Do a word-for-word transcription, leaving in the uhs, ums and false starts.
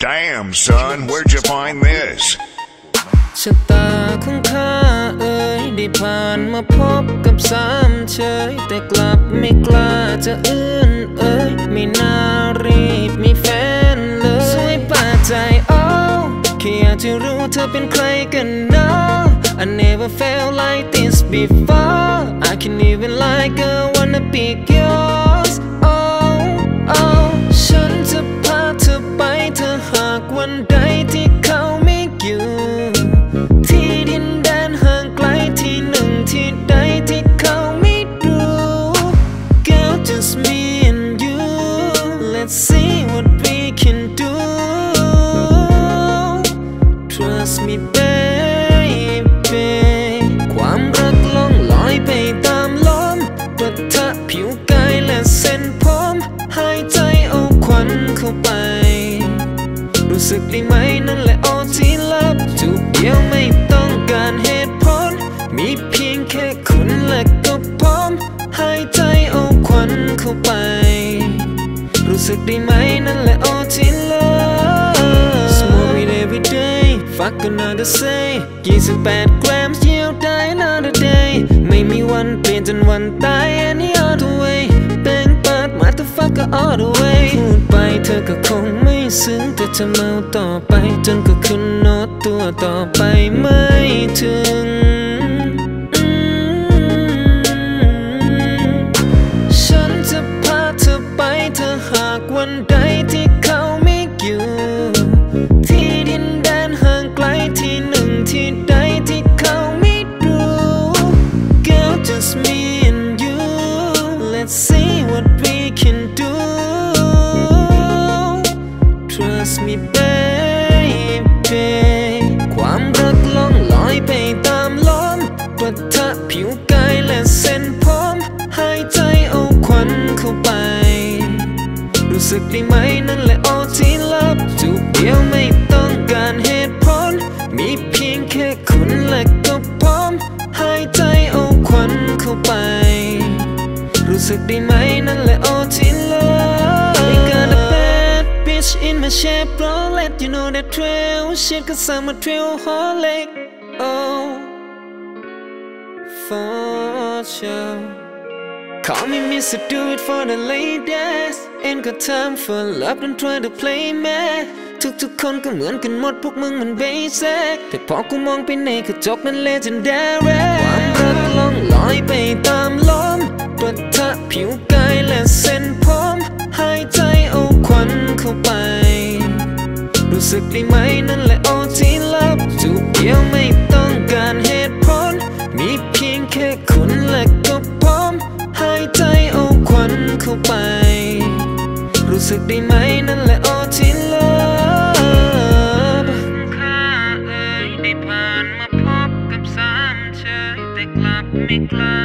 Damn son, where'd you find this? ชะตาของข้าเอ่ยได้ผ่านมาพบกับสามเฉยแต่กลับไม่กล้าจะอื้นเอ่ยไม่น่ารีบมีแฟนเลยสวยป่าใจโอ้แค่อยากจะรู้เธอเป็นใครกันนะ I never felt like this before I can't even lie girl wanna be yours oh oh ฉันจะพาเธอไปเธอหากวันใดที่เขาไม่อยู่ที่ดินแดนห่างไกลที่หนึ่งที่ใดที่เขาไม่รู้ Girl just me and you let's see what we can do Trust me baby ความรักล่องลอยไปตามลมปะทะผิวกายและเส้นผมหายใจเอาควันเข้าไปรู้สึกได้ไหมนั่นแหละโอ้ที่ลับจูบเดียวไม่ต้องการเหตุผลมีเพียงแค่คุณและก็ผมหายใจเอาควันเข้าไปรู้สึกได้ไหมนั่นแหละโอ้ที่ลับ Smoke it every day fuck another say ยี่สิบแปดกรัมเยี่ยวได้ another day ไม่มีวันเปลี่ยนจนวันตาย any other way แต่งเปิด motherfucker all the way พูดไปเธอก็คงไม่ซึ้งแต่จะเมาต่อไปจนก็ขึ้นโน้ตตัวต่อไปไม่ถึงฉันจะพาเธอไปเธอหากวันใดที่เขาไม่อยู่ที่ดินแดนห่างไกลที่หนึ่งที่ใดที่เขาไม่รู้ Girl just me and you let's see what we can do Trust me baby ความรักล่องลอยไปตามลมปะทะผิวกายและเส้นผมหายใจเอาควันเข้าไปรู้สึกได้ไหมนั่นแหละโอ้ที่ลับจูบเดียวไม่ต้องการเหตุผลมีเพียงแค่คุณและก็ผมหายใจเอาควันเข้าไปรู้สึกได้ไหมนั่นแหละโอ้ที่ลับ I got a bad bitch in my shape bro let you know that trail shit cause I'm a trailholic oh for sure Call me mister do it for the ladies Ain't got time for love don't try to play mad ทุกๆคนก็เหมือนกันหมดพวกมึงมันเบสิกแต่พอกูมองไปในกระจกนั้น legendary ความรักล่องลอยไปตามลมปะทะผิวกายและเส้นผมหายใจเอาควันเข้าไปรู้สึกได้ไหมนั่นแหละโอ้ที่ลับจูบเดียวไม่ต้องการเหตุผลมีเพียงแค่คุณและก็ผมหายใจเอาควันเข้าไปรู้สึกได้ไหมนั่นแหละโอ้ที่ลับข้าเอ่ยได้ผ่านมาพบกับสามเฉยแต่กลับไม่กล้า